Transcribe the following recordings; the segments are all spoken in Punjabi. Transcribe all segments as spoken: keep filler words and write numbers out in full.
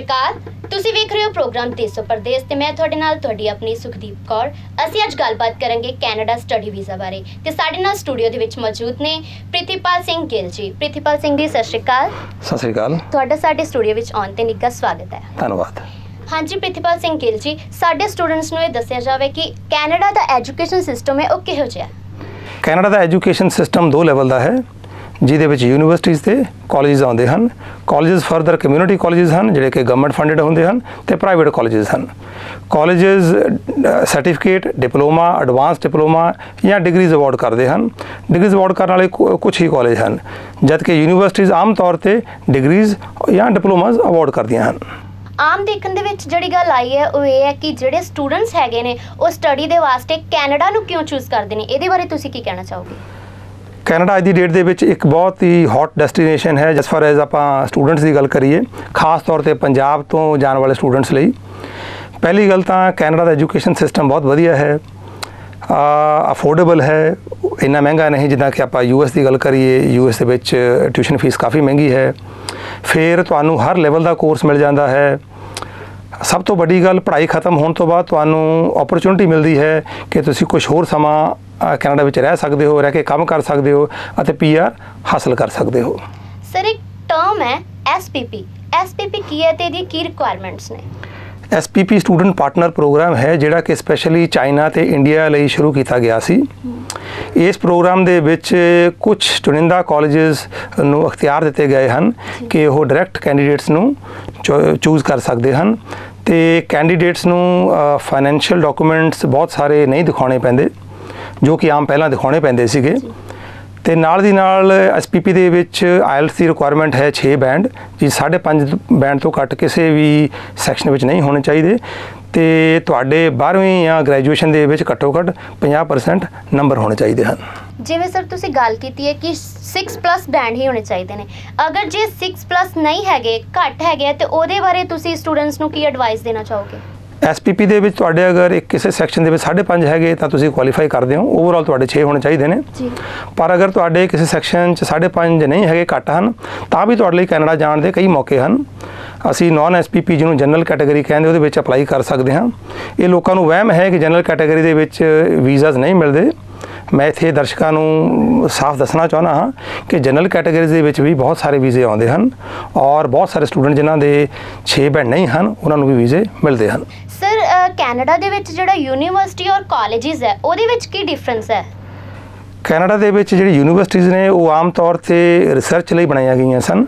अकाल, तुसी वेख रहे हो प्रोग्राम देसो परदेस ते मैं तुहाडे नाल तुहाडी अपनी सुखदीप कौर। असीं अज गलबात करांगे कैनेडा स्टडी वीज़ा बारे ते साडे नाल स्टूडियो दे विच मौजूद ने प्रीतिपाल सिंह गिल जी। प्रीतिपाल सिंह जी, सत श्री अकाल। सत श्री अकाल। तुहाडा साडे स्टूडियो विच आउण ते निੱਘਾ स्वागत है। धन्यवाद। हाँ जी प्रीतिपाल सिंह गिल जी, साडे स्टूडेंट्स नूं इह दस्सिया जावे कि कैनेडा दा एजुकेशन सिस्टम है ਉਹ ਕਿਹੋ ਜਿਹਾ? कैनेडा ਦਾ एजुकेशन सिस्टम दो ਲੈਵਲ ਦਾ ਹੈ, ਜਿਹਦੇ ਵਿੱਚ ਯੂਨੀਵਰਸਿਟੀਜ਼ ਤੇ ਕਾਲਜਸ ਆਉਂਦੇ ਹਨ। ਕਾਲਜਸ ਫਰਦਰ ਕਮਿਊਨਿਟੀ ਕਾਲਜਸ ਹਨ ਜਿਹੜੇ ਕਿ ਗਵਰਨਮੈਂਟ ਫੰਡਡ ਹੁੰਦੇ ਹਨ, ਤੇ ਪ੍ਰਾਈਵੇਟ ਕਾਲਜਸ ਹਨ। Colleges certificate, diploma, advance diploma ਜਾਂ ਡਿਗਰੀਜ਼ ਅਵਾਰਡ ਕਰਦੇ ਹਨ। ਡਿਗਰੀਜ਼ ਅਵਾਰਡ ਕਰਨ ਵਾਲੇ ਕੁਝ ਹੀ ਕਾਲਜ ਹਨ, ਜਦਕਿ ਯੂਨੀਵਰਸਿਟੀਜ਼ ਆਮ ਤੌਰ ਤੇ ਡਿਗਰੀਜ਼ ਜਾਂ ਡਿਪਲੋਮਾਜ਼ ਅਵਾਰਡ ਕਰਦੀਆਂ ਹਨ। ਆਮ ਦੇਖਣ ਦੇ ਵਿੱਚ ਜਿਹੜੀ ਗੱਲ ਆਈ ਹੈ ਉਹ ਇਹ ਹੈ ਕਿ ਜਿਹੜੇ ਸਟੂਡੈਂਟਸ ਹੈਗੇ ਨੇ ਉਹ ਸਟੱਡੀ ਦੇ ਵਾਸਤੇ ਕੈਨੇਡਾ ਨੂੰ ਕਿਉਂ ਚੂਜ਼ ਕਰਦੇ ਨੇ, ਇਹਦੇ ਬਾਰੇ ਤੁਸੀਂ ਕੀ ਕਹਿਣਾ ਚਾਹੋਗੇ? ਕੈਨੇਡਾ ਅੱਜ ਦੀ ਡੇਟ ਦੇ ਵਿੱਚ ਇੱਕ ਬਹੁਤ ਹੀ ਹੌਟ ਡੈਸਟੀਨੇਸ਼ਨ ਹੈ ਜਿਸ ਫਾਰ ਐਜ਼ ਆਪਾਂ ਸਟੂਡੈਂਟਸ ਦੀ ਗੱਲ ਕਰੀਏ, ਖਾਸ ਤੌਰ 'ਤੇ ਪੰਜਾਬ ਤੋਂ ਜਾਣ ਵਾਲੇ ਸਟੂਡੈਂਟਸ ਲਈ। ਪਹਿਲੀ ਗੱਲ ਤਾਂ ਕੈਨੇਡਾ ਦਾ ਐਜੂਕੇਸ਼ਨ ਸਿਸਟਮ ਬਹੁਤ ਵਧੀਆ ਹੈ, ਅਫੋਰਡੇਬਲ ਹੈ, ਇੰਨਾ ਮਹਿੰਗਾ ਨਹੀਂ ਜਿੱਦਾਂ ਕਿ ਆਪਾਂ ਯੂ ਐਸ ਦੀ ਗੱਲ ਕਰੀਏ। ਯੂ ਐਸ ਦੇ ਵਿੱਚ ਟਿਊਸ਼ਨ ਫੀਸ ਕਾਫੀ ਮਹਿੰਗੀ ਹੈ। ਫਿਰ ਤੁਹਾਨੂੰ ਹਰ ਲੈਵਲ ਦਾ ਕੋਰਸ ਮਿਲ ਜਾਂਦਾ ਹੈ। ਸਭ ਤੋਂ ਵੱਡੀ ਗੱਲ, ਪੜ੍ਹਾਈ ਖਤਮ ਹੋਣ ਤੋਂ ਬਾਅਦ ਤੁਹਾਨੂੰ ਓਪਰਚੁਨਿਟੀ ਮਿਲਦੀ ਹੈ ਕਿ ਤੁਸੀਂ ਕੁਛ ਹੋਰ ਸਮਾਂ ਕੈਨੇਡਾ ਵਿੱਚ ਰਹਿ ਸਕਦੇ ਹੋ, ਰਹਿ ਕੇ ਕੰਮ ਕਰ ਸਕਦੇ ਹੋ ਅਤੇ ਪੀ ਆਰ ਹਾਸਲ ਕਰ ਸਕਦੇ ਹੋ। ਸਰ, ਇੱਕ ਟਰਮ ਹੈ ਐਸ ਪੀ ਪੀ। ਐਸ ਪੀ ਪੀ ਕੀ ਹੈ ਤੇ ਇਹਦੀ ਕੀ ਰਿਕੁਆਇਰਮੈਂਟਸ ਨੇ? S P P student partner program ਹੈ ਜਿਹੜਾ ਕਿ ਸਪੈਸ਼ਲੀ ਚਾਈਨਾ ਤੇ ਇੰਡੀਆ ਲਈ ਸ਼ੁਰੂ ਕੀਤਾ ਗਿਆ ਸੀ। ਇਸ ਪ੍ਰੋਗਰਾਮ ਦੇ ਵਿੱਚ ਕੁਝ ਚੁਣਿੰਦਾ ਕਾਲਜਸ ਨੂੰ ਅਖਤਿਆਰ ਦਿੱਤੇ ਗਏ ਹਨ ਕਿ ਉਹ ਡਾਇਰੈਕਟ ਕੈਂਡੀਡੇਟਸ ਨੂੰ ਚੂਜ਼ ਕਰ ਸਕਦੇ ਹਨ, ਤੇ ਕੈਂਡੀਡੇਟਸ ਨੂੰ ਫਾਈਨੈਂਸ਼ੀਅਲ ਡਾਕੂਮੈਂਟਸ ਬਹੁਤ ਸਾਰੇ ਨਹੀਂ ਦਿਖਾਉਣੇ ਪੈਂਦੇ ਜੋ ਕਿ ਆਮ ਪਹਿਲਾਂ ਦਿਖਾਉਣੇ ਪੈਂਦੇ ਸੀਗੇ। ਤੇ ਨਾਲ ਦੀ ਨਾਲ ਐਸ ਪੀ ਪੀ ਦੇ ਵਿੱਚ ਆਇਲਟਸ ਦੀ ਰਿਕੁਆਇਰਮੈਂਟ ਹੈ ਛੇ ਬੈਂਡ, ਜੀ ਸਾਢੇ ਪੰਜ ਬੈਂਡ ਤੋਂ ਘੱਟ ਕਿਸੇ ਵੀ ਸੈਕਸ਼ਨ ਵਿੱਚ ਨਹੀਂ ਹੋਣੇ ਚਾਹੀਦੇ, ਤੇ ਤੁਹਾਡੇ ਬਾਰ੍ਹਵੀਂ ਜਾਂ ਗ੍ਰੈਜੂਏਸ਼ਨ ਦੇ ਵਿੱਚ ਘੱਟੋ ਘੱਟ ਪੰਜਾਹ ਪਰਸੈਂਟ ਨੰਬਰ ਹੋਣੇ ਚਾਹੀਦੇ ਹਨ। ਜਿਵੇਂ ਸਰ ਤੁਸੀਂ ਗੱਲ ਕੀਤੀ ਹੈ ਕਿ ਸਿਕਸ ਪਲੱਸ ਬੈਂਡ ਹੀ ਹੋਣੇ ਚਾਹੀਦੇ ਨੇ, ਅਗਰ ਜੇ ਸਿਕਸ ਪਲੱਸ ਨਹੀਂ ਹੈਗੇ, ਘੱਟ ਹੈਗੇ, ਤੇ ਉਹਦੇ ਬਾਰੇ ਤੁਸੀਂ ਸਟੂਡੈਂਟਸ ਨੂੰ ਕੀ ਐਡਵਾਈਸ ਦੇਣਾ ਚਾਹੋਗੇ? ਐਸ ਪੀ ਪੀ ਦੇ ਵਿੱਚ ਤੁਹਾਡੇ ਅਗਰ ਇੱਕ ਕਿਸੇ ਸੈਕਸ਼ਨ ਦੇ ਵਿੱਚ ਸਾਢੇ ਪੰਜ ਹੈਗੇ ਤਾਂ ਤੁਸੀਂ ਕੁਆਲੀਫਾਈ ਕਰਦੇ ਹੋ। ਓਵਰਆਲ ਤੁਹਾਡੇ ਛੇ ਹੋਣੇ ਚਾਹੀਦੇ ਨੇ ਜੀ। ਪਰ ਅਗਰ ਤੁਹਾਡੇ ਕਿਸੇ ਸੈਕਸ਼ਨ 'ਚ ਸਾਢੇ ਪੰਜ ਨਹੀਂ ਹੈਗੇ, ਘੱਟ ਹਨ, ਤਾਂ ਵੀ ਤੁਹਾਡੇ ਲਈ ਕੈਨੇਡਾ ਜਾਣ ਦੇ ਕਈ ਮੌਕੇ ਹਨ। ਅਸੀਂ ਨੌਨ ਐਸ ਪੀ ਪੀ ਜਿਹਨੂੰ ਜਨਰਲ ਕੈਟਾਗਰੀ ਕਹਿੰਦੇ ਉਹਦੇ ਵਿੱਚ ਅਪਲਾਈ ਕਰ ਸਕਦੇ ਹਾਂ। ਇਹ ਲੋਕਾਂ ਨੂੰ ਵਹਿਮ ਹੈ ਕਿ ਜਨਰਲ ਕੈਟਾਗਰੀ ਦੇ ਵਿੱਚ ਵੀਜ਼ਾਜ਼ ਨਹੀਂ ਮਿਲਦੇ। ਮੈਂ ਇੱਥੇ ਦਰਸ਼ਕਾਂ ਨੂੰ ਸਾਫ਼ ਦੱਸਣਾ ਚਾਹੁੰਦਾ ਹਾਂ ਕਿ ਜਨਰਲ ਕੈਟਾਗਰੀਜ਼ ਦੇ ਵਿੱਚ ਵੀ ਬਹੁਤ ਸਾਰੇ ਵੀਜ਼ੇ ਆਉਂਦੇ ਹਨ, ਔਰ ਬਹੁਤ ਸਾਰੇ ਸਟੂਡੈਂਟ ਜਿਨ੍ਹਾਂ ਦੇ ਛੇ ਬੈਂਡ ਨਹੀਂ ਹਨ ਉਹਨਾਂ ਨੂੰ ਵੀ ਵੀਜ਼ੇ ਮਿਲਦੇ ਹਨ। ਸਰ, ਕੈਨੇਡਾ ਦੇ ਵਿੱਚ ਜਿਹੜਾ ਯੂਨੀਵਰਸਿਟੀ ਔਰ ਕਾਲਜਸ ਹੈ ਉਹਦੇ ਵਿੱਚ ਕੀ ਡਿਫਰੈਂਸ ਹੈ? ਕੈਨੇਡਾ ਦੇ ਵਿੱਚ ਜਿਹੜੀ ਯੂਨੀਵਰਸਿਟੀਜ਼ ਨੇ ਉਹ ਆਮ ਤੌਰ 'ਤੇ ਰਿਸਰਚ ਲਈ ਬਣਾਈਆਂ ਗਈਆਂ ਸਨ।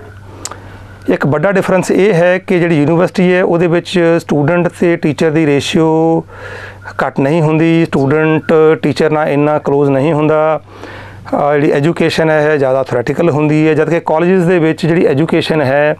ਇੱਕ ਵੱਡਾ ਡਿਫਰੈਂਸ ਇਹ ਹੈ ਕਿ ਜਿਹੜੀ ਯੂਨੀਵਰਸਿਟੀ ਹੈ ਉਹਦੇ ਵਿੱਚ ਸਟੂਡੈਂਟ ਅਤੇ ਟੀਚਰ ਦੀ ਰੇਸ਼ੀਓ ਘੱਟ ਨਹੀਂ ਹੁੰਦੀ, ਸਟੂਡੈਂਟ ਟੀਚਰ ਨਾਲ ਇੰਨਾ ਕਲੋਜ਼ ਨਹੀਂ ਹੁੰਦਾ। ਜਿਹੜੀ ਐਜੂਕੇਸ਼ਨ ਹੈ ਜ਼ਿਆਦਾ ਥਿਓਰੈਟੀਕਲ ਹੁੰਦੀ ਹੈ, ਜਦਕਿ ਕਾਲਜਸ ਦੇ ਵਿੱਚ ਜਿਹੜੀ ਐਜੂਕੇਸ਼ਨ ਹੈ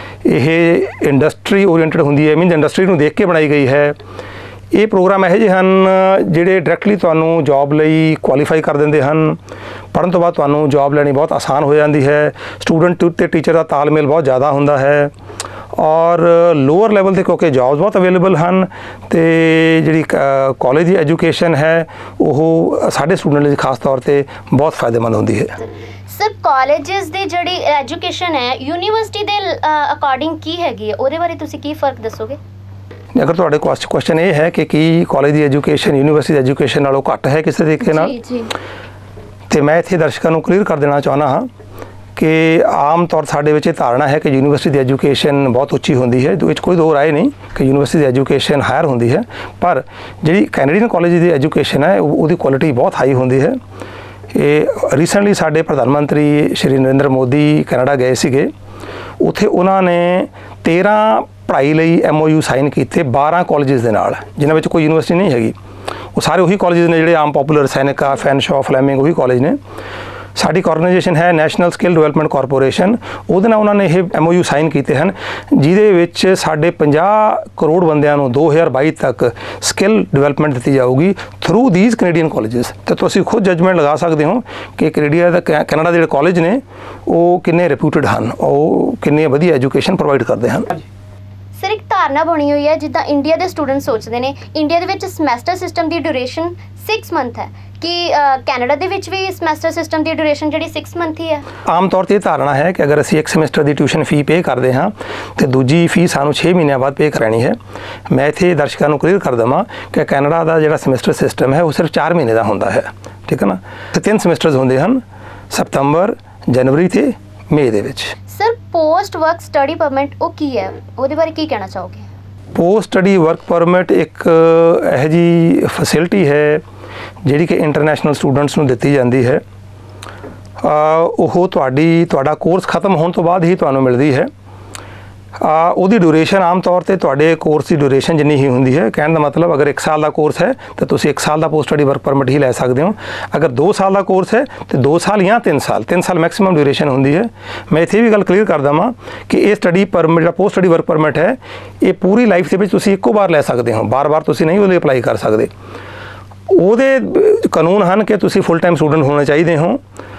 ਇਹ ਇੰਡਸਟਰੀ ਓਰੀਐਂਟਡ ਹੁੰਦੀ ਹੈ, ਮੀਨਸ ਇੰਡਸਟਰੀ ਨੂੰ ਦੇਖ ਕੇ ਬਣਾਈ ਗਈ ਹੈ। ਇਹ ਪ੍ਰੋਗਰਾਮ ਇਹੋ ਜਿਹੇ ਹਨ ਜਿਹੜੇ ਡਾਇਰੈਕਟਲੀ ਤੁਹਾਨੂੰ ਜੋਬ ਲਈ ਕੁਆਲੀਫਾਈ ਕਰ ਦਿੰਦੇ ਹਨ। ਪੜ੍ਹਨ ਤੋਂ ਬਾਅਦ ਤੁਹਾਨੂੰ ਜੋਬ ਲੈਣੀ ਬਹੁਤ ਆਸਾਨ ਹੋ ਜਾਂਦੀ ਹੈ। ਸਟੂਡੈਂਟ ਅਤੇ ਟੀਚਰ ਦਾ ਤਾਲਮੇਲ ਬਹੁਤ ਜ਼ਿਆਦਾ ਹੁੰਦਾ ਹੈ, ਔਰ ਲੋਅਰ ਲੈਵਲ 'ਤੇ ਕਿਉਂਕਿ ਜੋਬਸ ਬਹੁਤ ਅਵੇਲੇਬਲ ਹਨ, ਅਤੇ ਜਿਹੜੀ ਕਾਲਜ ਦੀ ਐਜੂਕੇਸ਼ਨ ਹੈ ਉਹ ਸਾਡੇ ਸਟੂਡੈਂਟ ਲਈ ਖਾਸ ਤੌਰ 'ਤੇ ਬਹੁਤ ਫਾਇਦੇਮੰਦ ਹੁੰਦੀ ਹੈ। ਸਰ, ਕਾਲਜਸ ਦੀ ਜਿਹੜੀ ਐਜੂਕੇਸ਼ਨ ਹੈ ਯੂਨੀਵਰਸਿਟੀ ਦੇ ਅਕੋਰਡਿੰਗ ਕੀ ਹੈਗੀ ਹੈ, ਉਹਦੇ ਬਾਰੇ ਤੁਸੀਂ ਕੀ ਫਰਕ ਦੱਸੋਗੇ? ਅਗਰ ਤੁਹਾਡੇ ਕੁਐਸਚਨ ਇਹ ਹੈ ਕਿ ਕੀ ਕਾਲਜ ਦੀ ਐਜੂਕੇਸ਼ਨ ਯੂਨੀਵਰਸਿਟੀ ਦੀ ਐਜੂਕੇਸ਼ਨ ਨਾਲੋਂ ਘੱਟ ਹੈ ਕਿਸੇ ਤਰੀਕੇ ਨਾਲ, ਤੇ ਮੈਂ ਇੱਥੇ ਦਰਸ਼ਕਾਂ ਨੂੰ ਕਲੀਅਰ ਕਰ ਦੇਣਾ ਚਾਹੁੰਦਾ ਹਾਂ ਕਿ ਆਮ ਤੌਰ ਸਾਡੇ ਵਿੱਚ ਇਹ ਧਾਰਨਾ ਹੈ ਕਿ ਯੂਨੀਵਰਸਿਟੀ ਦੀ ਐਜੂਕੇਸ਼ਨ ਬਹੁਤ ਉੱਚੀ ਹੁੰਦੀ ਹੈ। ਇਹਦੇ ਵਿੱਚ ਕੋਈ ਦੋ ਰਾਏ ਨਹੀਂ ਕਿ ਯੂਨੀਵਰਸਿਟੀ ਦੀ ਐਜੂਕੇਸ਼ਨ ਹਾਇਰ ਹੁੰਦੀ ਹੈ, ਪਰ ਜਿਹੜੀ ਕੈਨੇਡੀਅਨ ਕਾਲਜ ਦੀ ਐਜੂਕੇਸ਼ਨ ਹੈ ਉਹਦੀ ਕੁਆਲਿਟੀ ਬਹੁਤ ਹਾਈ ਹੁੰਦੀ ਹੈ। ਇਹ ਰੀਸੈਂਟਲੀ ਸਾਡੇ ਪ੍ਰਧਾਨ ਮੰਤਰੀ ਸ਼੍ਰੀ ਨਰਿੰਦਰ ਮੋਦੀ ਕੈਨੇਡਾ ਗਏ ਸੀਗੇ, ਉੱਥੇ ਉਹਨਾਂ ਨੇ ਤੇਰ੍ਹਾਂ ਪੜ੍ਹਾਈ ਲਈ ਐਮ ਓ ਯੂ ਸਾਈਨ ਕੀਤੇ ਬਾਰ੍ਹਾਂ ਕਾਲਜਸ ਦੇ ਨਾਲ, ਜਿਨ੍ਹਾਂ ਵਿੱਚ ਕੋਈ ਯੂਨੀਵਰਸਿਟੀ ਨਹੀਂ ਹੈਗੀ। ਉਹ ਸਾਰੇ ਉਹੀ ਕਾਲਜਸ ਨੇ ਜਿਹੜੇ ਆਮ ਪੋਪੂਲਰ, ਸੈਨਿਕਾ, ਫੈਨਸ਼ੋ, ਫਲੈਮਿੰਗ, ਉਹੀ ਕਾਲਜ ਨੇ। ਸਾਡੀ ਆਰਗੇਨਾਈਜੇਸ਼ਨ ਹੈ ਨੈਸ਼ਨਲ ਸਕਿੱਲ ਡਿਵੈਲਪਮੈਂਟ ਕਾਰਪੋਰੇਸ਼ਨ, ਉਹਦੇ ਨਾਲ ਉਹਨਾਂ ਨੇ ਇਹ ਐਮ ਓ ਯੂ ਸਾਈਨ ਕੀਤੇ ਹਨ, ਜਿਹਦੇ ਵਿੱਚ ਸਾਡੇ ਪੰਜਾਹ ਕਰੋੜ ਬੰਦਿਆਂ ਨੂੰ ਦੋ ਹਜ਼ਾਰ ਬਾਈ ਤੱਕ ਸਕਿੱਲ ਡਿਵੈਲਪਮੈਂਟ ਦਿੱਤੀ ਜਾਊਗੀ ਥਰੂ ਦੀਜ਼ ਕੈਨੇਡੀਅਨ ਕਾਲਜਸ। ਅਤੇ ਤੁਸੀਂ ਖੁਦ ਜੱਜਮੈਂਟ ਲਗਾ ਸਕਦੇ ਹੋ ਕਿ ਕੈਨੇਡਾ ਦਾ ਕੈਨੇਡਾ ਦੇ ਜਿਹੜੇ ਕਾਲਜ ਨੇ ਉਹ ਕਿੰਨੇ ਰਿਪਿਊਟਡ ਹਨ, ਉਹ ਕਿੰਨੇ ਵਧੀਆ ਐਜੂਕੇਸ਼ਨ ਪ੍ਰੋਵਾਈਡ ਕਰਦੇ ਹਨ। ਸਰ ਇੱਕ ਧਾਰਨਾ ਬਣੀ ਹੋਈ ਹੈ ਜਿੱਦਾਂ ਇੰਡੀਆ ਦੇ ਸਟੂਡੈਂਟ ਸੋਚਦੇ ਨੇ ਇੰਡੀਆ ਦੇ ਵਿੱਚ ਸਮੈਸਟਰ ਸਿਸਟਮ ਦੀ ਡਿਊਰੇਸ਼ਨ सिक्स मंथ है कि कैनेडा ਦੇ ਵਿੱਚ ਵੀ ਸਮੈਸਟਰ ਸਿਸਟਮ ਦੀ ਡਿਊਰੇਸ਼ਨ ਜਿਹੜੀ सिक्स ਮੰਥ ਹੀ ਹੈ। ਆਮ ਤੌਰ ਤੇ ਇਹ ਧਾਰਨਾ ਹੈ ਕਿ ਅਗਰ ਅਸੀਂ ਇੱਕ ਸਮੈਸਟਰ ਦੀ ਟਿਊਸ਼ਨ ਫੀ ਪੇ ਕਰਦੇ ਹਾਂ ਤੇ ਦੂਜੀ ਫੀ ਸਾਨੂੰ ਛੇ ਮਹੀਨਿਆਂ ਬਾਅਦ ਪੇ ਕਰਾਣੀ ਹੈ। ਮੈਂ ਇੱਥੇ ਦਰਸ਼ਕਾਂ ਨੂੰ ਕਲੀਅਰ ਕਰ ਦਵਾਂ ਕਿ ਕੈਨੇਡਾ ਦਾ ਜਿਹੜਾ ਸਮੈਸਟਰ ਸਿਸਟਮ ਹੈ ਉਹ ਸਿਰਫ ਚਾਰ ਮਹੀਨੇ ਦਾ ਹੁੰਦਾ ਹੈ, ਠੀਕ ਹੈ ਨਾ। ਤੇ ਤਿੰਨ ਸਮੈਸਟਰਸ ਹੁੰਦੇ ਹਨ, ਸਤੰਬਰ, ਜਨਵਰੀ ਤੇ ਮਈ ਦੇ ਵਿੱਚ। Sir post work study permit ਉਹ ਕੀ ਹੈ, ਉਹਦੇ ਬਾਰੇ ਕੀ ਕਹਿਣਾ ਚਾਹੋਗੇ? पोस्ट स्टडी वर्क परमिट एक यह जी फैसिलिटी है जिहड़ी कि इंटरनेशनल स्टूडेंट्स नूं दित्ती जाती है। ਉਹ ਤੁਹਾਡੀ ਤੁਹਾਡਾ ਕੋਰਸ ਖਤਮ ਹੋਣ ਤੋਂ ਬਾਅਦ ਹੀ ਤੁਹਾਨੂੰ ਮਿਲਦੀ ਹੈ। ਉਹਦੀ ਡਿਊਰੇਸ਼ਨ ਆਮ ਤੌਰ ਤੇ ਤੁਹਾਡੇ ਕੋਰਸ ਦੀ ਡਿਊਰੇਸ਼ਨ ਜਿੰਨੀ ਹੀ ਹੁੰਦੀ ਹੈ। ਕਹਿਣ ਦਾ ਮਤਲਬ ਅਗਰ ਇੱਕ ਸਾਲ ਦਾ ਕੋਰਸ ਹੈ ਤਾਂ ਤੁਸੀਂ ਇੱਕ ਸਾਲ ਦਾ ਪੋਸਟ ਸਟੱਡੀ ਵਰਕ ਪਰਮਿਟ ਹੀ ਲੈ ਸਕਦੇ ਹੋ। ਅਗਰ ਦੋ ਸਾਲ ਦਾ ਕੋਰਸ ਹੈ ਤਾਂ ਦੋ ਸਾਲ ਜਾਂ ਤਿੰਨ ਸਾਲ ਤਿੰਨ ਸਾਲ ਮੈਕਸਿਮਮ ਡਿਊਰੇਸ਼ਨ ਹੁੰਦੀ ਹੈ। ਮੈਂ ਇੱਥੇ ਵੀ ਗੱਲ ਕਲੀਅਰ ਕਰ ਦਵਾਂ ਕਿ ਇਹ ਸਟੱਡੀ ਪਰਮਿਟ ਜਿਹੜਾ ਪੋਸਟ ਸਟੱਡੀ ਵਰਕ ਪਰਮਿਟ ਹੈ ਇਹ ਪੂਰੀ ਲਾਈਫ ਦੇ ਵਿੱਚ ਤੁਸੀਂ ਇੱਕੋ ਵਾਰ ਲੈ ਸਕਦੇ ਹੋ, ਬਾਰ-ਬਾਰ ਤੁਸੀਂ ਨਹੀਂ ਉਹਦੇ ਅਪਲਾਈ ਕਰ ਸਕਦੇ। ਉਹਦੇ ਕਾਨੂੰਨ ਹਨ ਕਿ ਤੁਸੀਂ ਫੁੱਲ ਟਾਈਮ ਸਟੂਡੈਂਟ ਹੋਣੇ ਚਾਹੀਦੇ ਹੋ।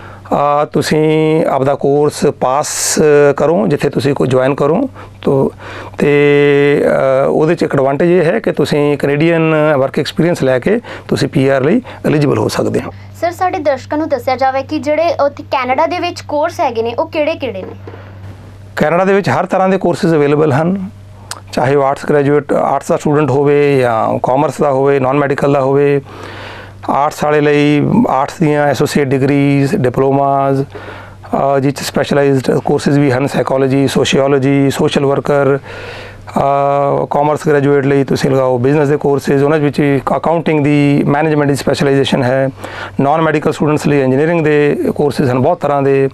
ਤੁਸੀਂ ਆਪਦਾ ਕੋਰਸ ਪਾਸ ਕਰੋ ਜਿੱਥੇ ਤੁਸੀਂ ਕੋਈ ਜੁਆਇਨ ਕਰੋ ਤੋ ਤੇ ਉਹਦੇ 'ਚ ਇੱਕ ਐਡਵਾਂਟੇਜ ਇਹ ਹੈ ਕਿ ਤੁਸੀਂ ਕੈਨੇਡੀਅਨ ਵਰਕ ਐਕਸਪੀਰੀਅੰਸ ਲੈ ਕੇ ਤੁਸੀਂ ਪੀ ਆਰ ਲਈ ਐਲੀਜੀਬਲ ਹੋ ਸਕਦੇ ਹੋ। ਸਰ ਸਾਡੇ ਦਰਸ਼ਕਾਂ ਨੂੰ ਦੱਸਿਆ ਜਾਵੇ ਕਿ ਜਿਹੜੇ ਉੱਥੇ ਕੈਨੇਡਾ ਦੇ ਵਿੱਚ ਕੋਰਸ ਹੈਗੇ ਨੇ ਉਹ ਕਿਹੜੇ-ਕਿਹੜੇ ਨੇ? ਕੈਨੇਡਾ ਦੇ ਵਿੱਚ ਹਰ ਤਰ੍ਹਾਂ ਦੇ ਕੋਰਸਿਸ ਅਵੇਲੇਬਲ ਹਨ, ਚਾਹੇ ਉਹ ਆਰਟਸ ਗ੍ਰੈਜੂਏਟ ਆਰਟਸ ਦਾ ਸਟੂਡੈਂਟ ਹੋਵੇ ਜਾਂ ਕਾਮਰਸ ਦਾ ਹੋਵੇ, ਨਾਨ ਮੈਡੀਕਲ ਦਾ ਹੋਵੇ। ਆਰਟਸ ਵਾਲੇ ਲਈ ਆਰਟਸ ਦੀਆਂ ਐਸੋਸੀਏਟ ਡਿਗਰੀਜ਼, ਡਿਪਲੋਮਾਜ਼ ਜਿਸ 'ਚ ਸਪੈਸ਼ਲਾਈਜ਼ਡ ਕੋਰਸਿਸ ਵੀ ਹਨ, psychology, sociology, social worker. Commerce graduate ਲਈ ਤੁਸੀਂ ਲਗਾਓ ਬਿਜ਼ਨਸ ਦੇ ਕੋਰਸਿਸ, ਉਹਨਾਂ ਵਿੱਚ ਅਕਾਊਂਟਿੰਗ ਦੀ, ਮੈਨੇਜਮੈਂਟ ਦੀ ਸਪੈਸ਼ਲਾਈਜੇਸ਼ਨ ਹੈ। ਨਾਨ ਮੈਡੀਕਲ ਸਟੂਡੈਂਟਸ ਲਈ ਇੰਜੀਨੀਅਰਿੰਗ ਦੇ ਕੋਰਸਿਸ ਹਨ ਬਹੁਤ ਤਰ੍ਹਾਂ ਦੇ,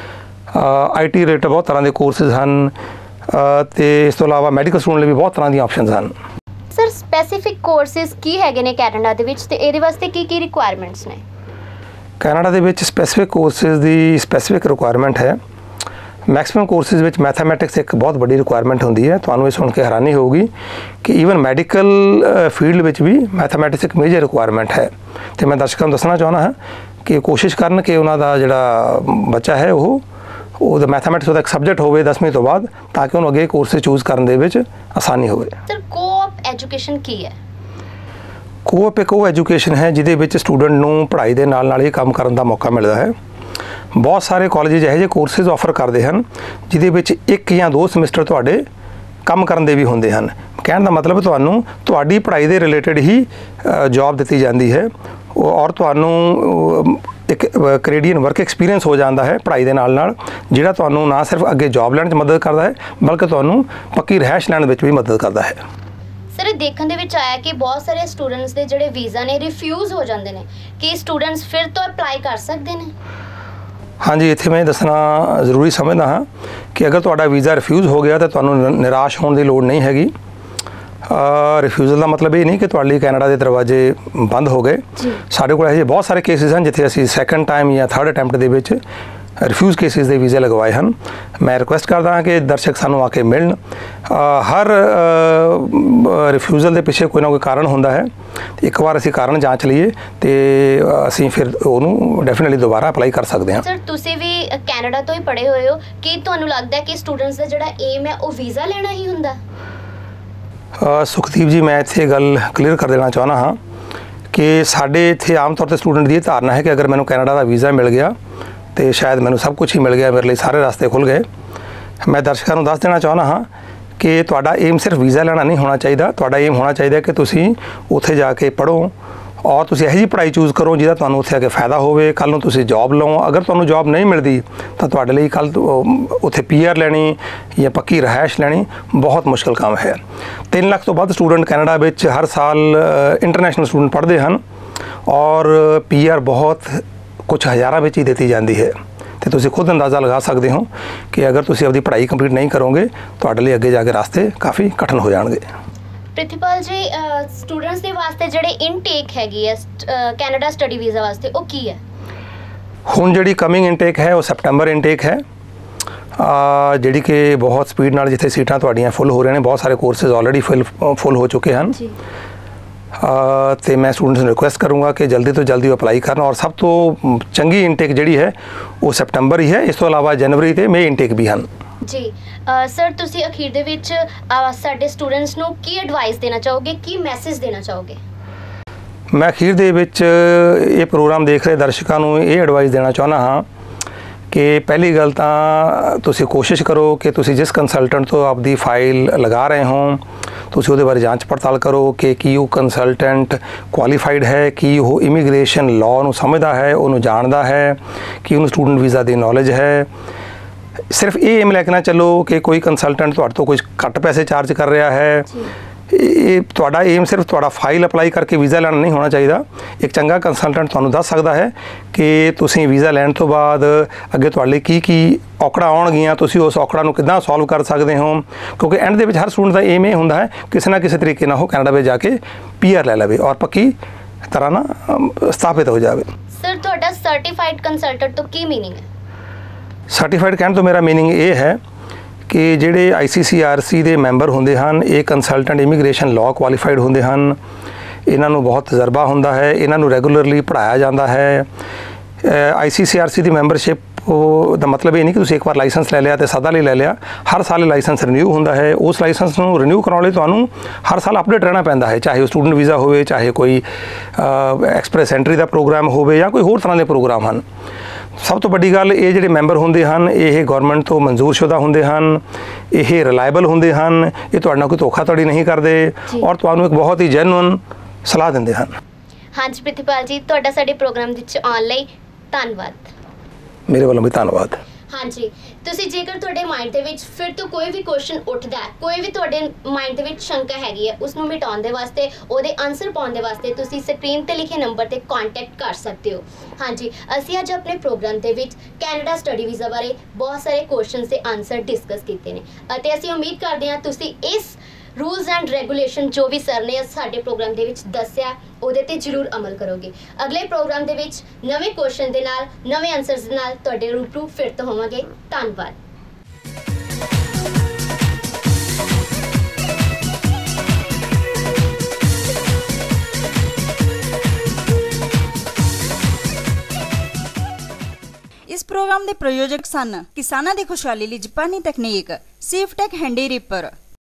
ਆਈ ਟੀ ਰਿਲੇਟਡ ਬਹੁਤ ਤਰ੍ਹਾਂ ਦੇ ਕੋਰਸਿਸ ਹਨ ਅਤੇ ਇਸ ਤੋਂ ਇਲਾਵਾ ਮੈਡੀਕਲ ਸਟੂਡੈਂਟ ਲਈ ਵੀ ਬਹੁਤ ਤਰ੍ਹਾਂ ਦੀਆਂ ਆਪਸ਼ਨਸ ਹਨ। ਸਰ ਸਪੈਸੀਫਿਕ ਕੋਰਸਿਸ ਕੀ ਹੈਗੇ ਨੇ ਕੈਨੇਡਾ ਦੇ ਵਿੱਚ ਤੇ ਇਹਦੇ ਵਾਸਤੇ ਕੀ ਕੀ ਰਿਕੁਆਇਰਮੈਂਟਸ ਨੇ? ਕੈਨੇਡਾ ਦੇ ਵਿੱਚ ਸਪੈਸੀਫਿਕ ਕੋਰਸਿਸ ਦੀ ਸਪੈਸੀਫਿਕ ਰਿਕੁਆਇਰਮੈਂਟ ਹੈ। ਮੈਕਸਿਮਮ ਕੋਰਸਿਸ ਵਿੱਚ ਮੈਥਮੈਟਿਕਸ ਇੱਕ ਬਹੁਤ ਵੱਡੀ ਰਿਕੁਆਇਰਮੈਂਟ ਹੁੰਦੀ ਹੈ। ਤੁਹਾਨੂੰ ਇਹ ਸੁਣ ਕੇ ਹੈਰਾਨੀ ਹੋਊਗੀ ਕਿ ਈਵਨ ਮੈਡੀਕਲ ਫੀਲਡ ਵਿੱਚ ਵੀ ਮੈਥਮੈਟਿਕਸ ਇੱਕ ਮੇਜਰ ਰਿਕੁਆਇਰਮੈਂਟ ਹੈ। ਅਤੇ ਮੈਂ ਦਰਸ਼ਕਾਂ ਨੂੰ ਦੱਸਣਾ ਚਾਹੁੰਦਾ ਹਾਂ ਕਿ ਕੋਸ਼ਿਸ਼ ਕਰਨ ਕਿ ਉਹਨਾਂ ਦਾ ਜਿਹੜਾ ਬੱਚਾ ਹੈ ਉਹ ਉਹਦਾ ਮੈਥਮੈਟਿਕਸ ਉਹਦਾ ਇੱਕ ਸਬਜੈਕਟ ਹੋਵੇ ਦਸਵੀਂ ਤੋਂ ਬਾਅਦ, ਤਾਂ ਕਿ ਉਹਨੂੰ ਅੱਗੇ ਕੋਰਸਿਸ ਚੂਜ਼ ਕਰਨ ਦੇ ਵਿੱਚ ਆਸਾਨੀ ਹੋਵੇ। ਸਰ ਕੋਆਪ ਐਜੂਕੇਸ਼ਨ ਕੀ ਹੈ? ਕੋਆਪ ਇੱਕ ਉਹ ਐਜੂਕੇਸ਼ਨ ਹੈ ਜਿਹਦੇ ਵਿੱਚ ਸਟੂਡੈਂਟ ਨੂੰ ਪੜ੍ਹਾਈ ਦੇ ਨਾਲ ਨਾਲ ਹੀ ਕੰਮ ਕਰਨ ਦਾ ਮੌਕਾ ਮਿਲਦਾ ਹੈ। ਬਹੁਤ ਸਾਰੇ ਕਾਲਜਿਸ ਇਹੋ ਜਿਹੇ ਕੋਰਸਿਸ ਆਫਰ ਕਰਦੇ ਹਨ ਜਿਹਦੇ ਵਿੱਚ ਇੱਕ ਜਾਂ ਦੋ ਸਮੈਸਟਰ ਤੁਹਾਡੇ ਕੰਮ ਕਰਨ ਦੇ ਵੀ ਹੁੰਦੇ ਹਨ। ਕਹਿਣ ਦਾ ਮਤਲਬ ਤੁਹਾਨੂੰ ਤੁਹਾਡੀ ਪੜ੍ਹਾਈ ਦੇ ਰਿਲੇਟਡ ਹੀ ਜੌਬ ਦਿੱਤੀ ਜਾਂਦੀ ਹੈ ਔਰ ਤੁਹਾਨੂੰ ਇੱਕ ਕੈਨੇਡੀਅਨ ਵਰਕ ਐਕਸਪੀਰੀਅੰਸ ਹੋ ਜਾਂਦਾ ਹੈ ਪੜ੍ਹਾਈ ਦੇ ਨਾਲ ਨਾਲ, ਜਿਹੜਾ ਤੁਹਾਨੂੰ ਨਾ ਸਿਰਫ ਅੱਗੇ ਜੌਬ ਲੈਣ 'ਚ ਮਦਦ ਕਰਦਾ ਹੈ ਬਲਕਿ ਤੁਹਾਨੂੰ ਪੱਕੀ ਰਿਹਾਇਸ਼ ਲੈਣ ਵਿੱਚ ਵੀ ਮਦਦ ਕਰਦਾ ਹੈ। ਸਰ ਦੇਖਣ ਦੇ ਵਿੱਚ ਆਇਆ ਕਿ ਬਹੁਤ ਸਾਰੇ ਸਟੂਡੈਂਟਸ ਦੇ ਜਿਹੜੇ ਵੀਜ਼ਾ ਨੇ ਰਿਫਿਊਜ਼ ਹੋ ਜਾਂਦੇ ਨੇ, ਕੀ ਸਟੂਡੈਂਟਸ ਫਿਰ ਤੋਂ ਅਪਲਾਈ ਕਰ ਸਕਦੇ ਨੇ? ਹਾਂਜੀ, ਇੱਥੇ ਮੈਂ ਦੱਸਣਾ ਜ਼ਰੂਰੀ ਸਮਝਦਾ ਹਾਂ ਕਿ ਅਗਰ ਤੁਹਾਡਾ ਵੀਜ਼ਾ ਰਿਫਿਊਜ਼ ਹੋ ਗਿਆ ਤਾਂ ਤੁਹਾਨੂੰ ਨਿਰਾਸ਼ ਹੋਣ ਦੀ ਲੋੜ ਨਹੀਂ ਹੈਗੀ। ਰਿਫਿਊਜ਼ਲ ਦਾ ਮਤਲਬ ਇਹ ਨਹੀਂ ਕਿ ਤੁਹਾਡੇ ਲਈ ਕੈਨੇਡਾ ਦੇ ਦਰਵਾਜ਼ੇ ਬੰਦ ਹੋ ਗਏ। ਸਾਡੇ ਕੋਲ ਇਹੋ ਜਿਹੇ ਬਹੁਤ ਸਾਰੇ ਕੇਸਿਸ ਹਨ ਜਿੱਥੇ ਅਸੀਂ ਸੈਕੰਡ ਟਾਈਮ ਜਾਂ ਥਰਡ ਅਟੈਂਪਟ ਦੇ ਵਿੱਚ ਰਿਫਿਊਜ਼ ਕੇਸਿਸ ਦੇ ਵੀਜ਼ੇ ਲਗਵਾਏ ਹਨ। ਮੈਂ ਰਿਕੁਐਸਟ ਕਰਦਾ ਹਾਂ ਕਿ ਦਰਸ਼ਕ ਸਾਨੂੰ ਆ ਕੇ ਮਿਲਣ। ਹਰ ਰਿਫਿਊਜ਼ਲ ਦੇ ਪਿੱਛੇ ਕੋਈ ਨਾ ਕੋਈ ਕਾਰਨ ਹੁੰਦਾ ਹੈ। ਇੱਕ ਵਾਰ ਅਸੀਂ ਕਾਰਨ ਜਾਂਚ ਲਈਏ ਤੇ ਅਸੀਂ ਫਿਰ ਉਹਨੂੰ ਡੈਫੀਨਿਟਲੀ ਦੁਬਾਰਾ ਅਪਲਾਈ ਕਰ ਸਕਦੇ ਹਾਂ। ਸਰ ਤੁਸੀਂ ਵੀ ਕੈਨੇਡਾ ਤੋਂ ਹੀ ਪੜ੍ਹੇ ਹੋਏ ਹੋ, ਕੀ ਤੁਹਾਨੂੰ ਲੱਗਦਾ ਕਿ ਸਟੂਡੈਂਟਸ ਦਾ ਜਿਹੜਾ ਏਮ ਹੈ ਉਹ ਵੀਜ਼ਾ ਲੈਣਾ ਹੀ ਹੁੰਦਾ? ਸੁਖਦੀਪ ਜੀ, ਮੈਂ ਇੱਥੇ ਗੱਲ ਕਲੀਅਰ ਕਰ ਦੇਣਾ ਚਾਹੁੰਦਾ ਹਾਂ ਕਿ ਸਾਡੇ ਇੱਥੇ ਆਮ ਤੌਰ 'ਤੇ ਸਟੂਡੈਂਟ ਦੀ ਇਹ ਧਾਰਨਾ ਹੈ ਕਿ ਅਗਰ ਮੈਨੂੰ ਕੈਨੇਡਾ ਦਾ ਵੀਜ਼ਾ ਮਿਲ ਗਿਆ ਤੇ ਸ਼ਾਇਦ ਮੈਨੂੰ ਸਭ ਕੁਝ ਹੀ ਮਿਲ ਗਿਆ, ਮੇਰੇ ਲਈ ਸਾਰੇ ਰਸਤੇ ਖੁੱਲ੍ਹ ਗਏ। ਮੈਂ ਦਰਸ਼ਕਾਂ ਨੂੰ ਦੱਸ ਦੇਣਾ ਚਾਹੁੰਦਾ ਹਾਂ ਕਿ ਤੁਹਾਡਾ ਏਮ ਸਿਰਫ ਵੀਜ਼ਾ ਲੈਣਾ ਨਹੀਂ ਹੋਣਾ ਚਾਹੀਦਾ। ਤੁਹਾਡਾ ਏਮ ਹੋਣਾ ਚਾਹੀਦਾ ਕਿ ਤੁਸੀਂ ਉੱਥੇ ਜਾ ਕੇ ਪੜ੍ਹੋ ਔਰ ਤੁਸੀਂ ਇਹੋ ਜਿਹੀ ਪੜ੍ਹਾਈ ਚੂਜ਼ ਕਰੋ ਜਿਹਦਾ ਤੁਹਾਨੂੰ ਉੱਥੇ ਆ ਕੇ ਫਾਇਦਾ ਹੋਵੇ। ਕੱਲ੍ਹ ਨੂੰ ਤੁਸੀਂ ਜੌਬ ਲਓ, ਅਗਰ ਤੁਹਾਨੂੰ ਜੌਬ ਨਹੀਂ ਮਿਲਦੀ ਤਾਂ ਤੁਹਾਡੇ ਲਈ ਕੱਲ੍ਹ ਉੱਥੇ ਪੀ ਆਰ ਲੈਣੀ ਜਾਂ ਪੱਕੀ ਰਿਹਾਇਸ਼ ਲੈਣੀ ਬਹੁਤ ਮੁਸ਼ਕਿਲ ਕੰਮ ਹੈ। ਤਿੰਨ ਲੱਖ ਤੋਂ ਵੱਧ ਸਟੂਡੈਂਟ ਕੈਨੇਡਾ ਵਿੱਚ ਹਰ ਸਾਲ ਇੰਟਰਨੈਸ਼ਨਲ ਸਟੂਡੈਂਟ ਪੜ੍ਹਦੇ ਹਨ ਔਰ ਪੀ ਆਰ ਬਹੁਤ ਕੁਛ ਹਜ਼ਾਰਾਂ ਵਿੱਚ ਹੀ ਦਿੱਤੀ ਜਾਂਦੀ ਹੈ। ਅਤੇ ਤੁਸੀਂ ਖੁਦ ਅੰਦਾਜ਼ਾ ਲਗਾ ਸਕਦੇ ਹੋ ਕਿ ਅਗਰ ਤੁਸੀਂ ਆਪਣੀ ਪੜ੍ਹਾਈ ਕੰਪਲੀਟ ਨਹੀਂ ਕਰੋਗੇ ਤੁਹਾਡੇ ਲਈ ਅੱਗੇ ਜਾ ਕੇ ਰਸਤੇ ਕਾਫੀ ਕਠਿਨ ਹੋ ਜਾਣਗੇ। ਪ੍ਰਿਥੀਪਾਲ ਜੀ, ਸਟੂਡੈਂਟਸ ਦੇ ਵਾਸਤੇ ਜਿਹੜੇ ਇਨਟੇਕ ਹੈਗੀ ਹੈ ਕੈਨੇਡਾ ਸਟੱਡੀ ਵੀਜ਼ਾ ਵਾਸਤੇ ਉਹ ਕੀ ਹੈ? ਹੁਣ ਜਿਹੜੀ ਕਮਿੰਗ ਇਨਟੇਕ ਹੈ ਉਹ ਸੈਪਟੰਬਰ ਇਨਟੇਕ ਹੈ, ਜਿਹੜੀ ਕਿ ਬਹੁਤ ਸਪੀਡ ਨਾਲ ਜਿੱਥੇ ਸੀਟਾਂ ਤੁਹਾਡੀਆਂ ਫੁੱਲ ਹੋ ਰਹੀਆਂ ਨੇ, ਬਹੁਤ ਸਾਰੇ ਕੋਰਸਿਸ ਆਲਰੇਡੀ ਫੁੱਲ ਫੁੱਲ ਹੋ ਚੁੱਕੇ ਹਨ। ਅਤੇ ਮੈਂ ਸਟੂਡੈਂਟਸ ਨੂੰ ਰਿਕੁਐਸਟ ਕਰੂੰਗਾ ਕਿ ਜਲਦੀ ਤੋਂ ਜਲਦੀ ਅਪਲਾਈ ਕਰਨ ਔਰ ਸਭ ਤੋਂ ਚੰਗੀ ਇਨਟੇਕ ਜਿਹੜੀ ਹੈ ਉਹ ਸੈਪਟੰਬਰ ਹੀ ਹੈ। ਇਸ ਤੋਂ ਇਲਾਵਾ ਜਨਵਰੀ ਅਤੇ ਮਈ ਇਨਟੇਕ ਵੀ ਹਨ। ਜੀ ਸਰ, ਤੁਸੀਂ ਅਖੀਰ ਦੇ ਵਿੱਚ ਅਹ, ਸਾਡੇ ਸਟੂਡੈਂਟਸ ਨੂੰ ਕੀ ਐਡਵਾਈਸ ਦੇਣਾ ਚਾਹੋਗੇ, ਕੀ ਮੈਸੇਜ ਦੇਣਾ ਚਾਹੋਗੇ? ਮੈਂ ਅਖੀਰ ਦੇ ਵਿੱਚ ਇਹ ਪ੍ਰੋਗਰਾਮ ਦੇਖ ਰਹੇ ਦਰਸ਼ਕਾਂ ਨੂੰ ਇਹ ਐਡਵਾਈਸ ਦੇਣਾ ਚਾਹੁੰਦਾ ਹਾਂ ਕਿ ਪਹਿਲੀ ਗੱਲ ਤਾਂ ਤੁਸੀਂ ਕੋਸ਼ਿਸ਼ ਕਰੋ ਕਿ ਤੁਸੀਂ ਜਿਸ ਕੰਸਲਟੈਂਟ ਤੋਂ ਆਪਦੀ ਫਾਈਲ ਲਗਾ ਰਹੇ ਹੋ ਤੁਸੀਂ ਉਹਦੇ ਬਾਰੇ ਜਾਂਚ ਪੜਤਾਲ ਕਰੋ ਕਿ ਕੀ ਉਹ ਕੰਸਲਟੈਂਟ ਕੁਆਲੀਫਾਈਡ ਹੈ, ਕੀ ਉਹ ਇਮੀਗ੍ਰੇਸ਼ਨ ਲਾਅ ਨੂੰ ਸਮਝਦਾ ਹੈ, ਉਹਨੂੰ ਜਾਣਦਾ ਹੈ, ਕਿ ਉਹਨੂੰ ਸਟੂਡੈਂਟ ਵੀਜ਼ਾ ਦੀ ਨੌਲੇਜ ਹੈ। ਸਿਰਫ ਇਹ ਏਮ ਲੈ ਕੇ ਨਾ ਚੱਲੋ ਕਿ ਕੋਈ ਕੰਸਲਟੈਂਟ ਤੁਹਾਡੇ ਤੋਂ ਕੁਝ ਘੱਟ ਪੈਸੇ ਚਾਰਜ ਕਰ ਰਿਹਾ ਹੈ। ਇਹ ਤੁਹਾਡਾ ਏਮ ਸਿਰਫ ਤੁਹਾਡਾ ਫਾਈਲ ਅਪਲਾਈ ਕਰਕੇ ਵੀਜ਼ਾ ਲੈਣਾ ਨਹੀਂ ਹੋਣਾ ਚਾਹੀਦਾ। ਇੱਕ ਚੰਗਾ ਕੰਸਲਟੈਂਟ ਤੁਹਾਨੂੰ ਦੱਸ ਸਕਦਾ ਹੈ ਕਿ ਤੁਸੀਂ ਵੀਜ਼ਾ ਲੈਣ ਤੋਂ ਬਾਅਦ ਅੱਗੇ ਤੁਹਾਡੇ ਲਈ ਕੀ ਕੀ ਔਕੜਾਂ ਆਉਣਗੀਆਂ, ਤੁਸੀਂ ਉਸ ਔਕੜਾਂ ਨੂੰ ਕਿੱਦਾਂ ਸੋਲਵ ਕਰ ਸਕਦੇ ਹੋ, ਕਿਉਂਕਿ ਐਂਡ ਦੇ ਵਿੱਚ ਹਰ ਸਟੂਡੈਂਟ ਦਾ ਏਮ ਇਹ ਹੁੰਦਾ ਹੈ ਕਿਸੇ ਨਾ ਕਿਸੇ ਤਰੀਕੇ ਨਾਲ ਉਹ ਕੈਨੇਡਾ ਵਿੱਚ ਜਾ ਕੇ ਪੀ ਆਰ ਲੈ ਲਵੇ ਔਰ ਪੱਕੀ ਤਰ੍ਹਾਂ ਨਾ ਸਥਾਪਿਤ ਹੋ ਜਾਵੇ। ਸਰ, ਤੁਹਾਡਾ ਸਰਟੀਫਾਈਡ ਕੰਸਲਟੈਂਟ ਤੋਂ ਕੀ ਮੀਨਿੰਗ ਹੈ? ਸਰਟੀਫਾਈਡ ਕਹਿਣ ਤੋਂ ਮੇਰਾ ਮੀਨਿੰਗ ਇਹ ਹੈ ਕਿ ਜਿਹੜੇ ਆਈ ਸੀ ਸੀ ਆਰ ਸੀ ਦੇ ਮੈਂਬਰ ਹੁੰਦੇ ਹਨ ਇਹ ਕੰਸਲਟੈਂਟ ਇਮੀਗ੍ਰੇਸ਼ਨ ਲਾਅ ਕੁਆਲੀਫਾਈਡ ਹੁੰਦੇ ਹਨ। ਇਹਨਾਂ ਨੂੰ ਬਹੁਤ ਤਜਰਬਾ ਹੁੰਦਾ ਹੈ, ਇਹਨਾਂ ਨੂੰ ਰੈਗੂਲਰਲੀ ਪੜ੍ਹਾਇਆ ਜਾਂਦਾ ਹੈ। ਆਈ ਸੀ ਸੀ ਆਰ ਸੀ ਦੀ ਮੈਂਬਰਸ਼ਿਪ ਦਾ ਮਤਲਬ ਇਹ ਨਹੀਂ ਕਿ ਤੁਸੀਂ ਇੱਕ ਵਾਰ ਲਾਇਸੈਂਸ ਲੈ ਲਿਆ ਅਤੇ ਸਦਾ ਲਈ ਲੈ ਲਿਆ। ਹਰ ਸਾਲ ਲਾਇਸੈਂਸ ਰਿਨਿਊ ਹੁੰਦਾ ਹੈ। ਉਸ ਲਾਇਸੈਂਸ ਨੂੰ ਰਿਨਿਊ ਕਰਾਉਣ ਲਈ ਤੁਹਾਨੂੰ ਹਰ ਸਾਲ ਅਪਡੇਟ ਰਹਿਣਾ ਪੈਂਦਾ ਹੈ, ਚਾਹੇ ਉਹ ਸਟੂਡੈਂਟ ਵੀਜ਼ਾ ਹੋਵੇ, ਚਾਹੇ ਕੋਈ ਐਕਸਪ੍ਰੈਸ ਐਂਟਰੀ ਦਾ ਪ੍ਰੋਗਰਾਮ ਹੋਵੇ ਜਾਂ ਕੋਈ ਹੋਰ ਤਰ੍ਹਾਂ ਦੇ ਪ੍ਰੋਗਰਾਮ ਹਨ। ਸਭ ਤੋਂ ਵੱਡੀ ਗੱਲ ਇਹ ਜਿਹੜੇ ਮੈਂਬਰ ਹੁੰਦੇ ਹਨ ਇਹ ਗਵਰਨਮੈਂਟ ਤੋਂ ਮਨਜ਼ੂਰਸ਼ੁਦਾ ਹੁੰਦੇ ਹਨ, ਇਹ ਰਿਲਾਇਬਲ ਹੁੰਦੇ ਹਨ, ਇਹ ਤੁਹਾਡੇ ਨਾਲ ਕੋਈ ਧੋਖਾਧੜੀ ਨਹੀਂ ਕਰਦੇ ਔਰ ਤੁਹਾਨੂੰ ਇੱਕ ਬਹੁਤ ਹੀ ਜੈਨੂਇਨ ਸਲਾਹ ਦਿੰਦੇ ਹਨ। ਹਾਂਜੀ ਪ੍ਰਿਤੀਪਾਲ ਜੀ, ਤੁਹਾਡਾ ਸਾਡੇ ਪ੍ਰੋਗਰਾਮ ਵਿੱਚ ਆਉਣ ਲਈ ਧੰਨਵਾਦ। ਮੇਰੇ ਵੱਲੋਂ ਵੀ ਧੰਨਵਾਦ। ਹਾਂਜੀ, ਤੁਸੀਂ ਜੇਕਰ ਤੁਹਾਡੇ ਮਾਈਂਡ ਦੇ ਵਿੱਚ ਫਿਰ ਤੋਂ ਕੋਈ ਵੀ ਕੁਐਸਚਨ ਉੱਠਦਾ ਹੈ, ਕੋਈ ਵੀ ਤੁਹਾਡੇ ਮਾਈਂਡ ਦੇ ਵਿੱਚ ਸ਼ੰਕਾ ਹੈਗੀ ਹੈ, ਉਸ ਨੂੰ ਮਿਟਾਉਣ ਦੇ ਵਾਸਤੇ, ਉਹਦੇ ਆਨਸਰ ਪਾਉਣ ਦੇ ਵਾਸਤੇ ਤੁਸੀਂ ਸਕਰੀਨ ਤੇ ਲਿਖੇ ਨੰਬਰ ਤੇ ਕੰਟੈਕਟ ਕਰ ਸਕਦੇ ਹੋ। ਹਾਂਜੀ, ਅਸੀਂ ਅੱਜ ਆਪਣੇ ਪ੍ਰੋਗਰਾਮ ਦੇ ਵਿੱਚ ਕੈਨੇਡਾ ਸਟੱਡੀ ਵੀਜ਼ਾ ਬਾਰੇ ਬਹੁਤ ਸਾਰੇ ਕੁਐਸਚਨਸ ਤੇ ਆਨਸਰ ਡਿਸਕਸ ਕੀਤੇ ਨੇ ਅਤੇ ਅਸੀਂ ਉਮੀਦ ਕਰਦੇ ਹਾਂ ਤੁਸੀਂ ਇਸ ਰੂਲਸ ਐਂਡ ਰੈਗੂਲੇਸ਼ਨ ਜੋ ਵੀ ਸਰ ਨੇ ਸਾਡੇ ਪ੍ਰੋਗਰਾਮ ਦੇ ਵਿੱਚ ਦੱਸਿਆ ਉਹਦੇ ਤੇ ਜ਼ਰੂਰ ਅਮਲ ਕਰੋਗੇ। ਅਗਲੇ ਪ੍ਰੋਗਰਾਮ ਦੇ ਵਿੱਚ ਨਵੇਂ ਕੁਐਸਚਨ ਦੇ ਨਾਲ, ਨਵੇਂ ਆਨਸਰਸ ਦੇ ਨਾਲ ਤੁਹਾਡੇ ਰੂਬਰੂ ਫਿਰ ਤੋਂ ਹੋਵਾਂਗੇ। ਧੰਨਵਾਦ। ਇਸ ਪ੍ਰੋਗਰਾਮ ਦੇ ਪ੍ਰਯੋਜਕ ਸਨ ਕਿਸਾਨਾਂ ਦੀ ਖੁਸ਼ਹਾਲੀ ਲਈ ਜਾਪਾਨੀ ਤਕਨੀਕ ਸੀਫਟੈਕ ਹੈਂਡੀ ਰੀਪਰ।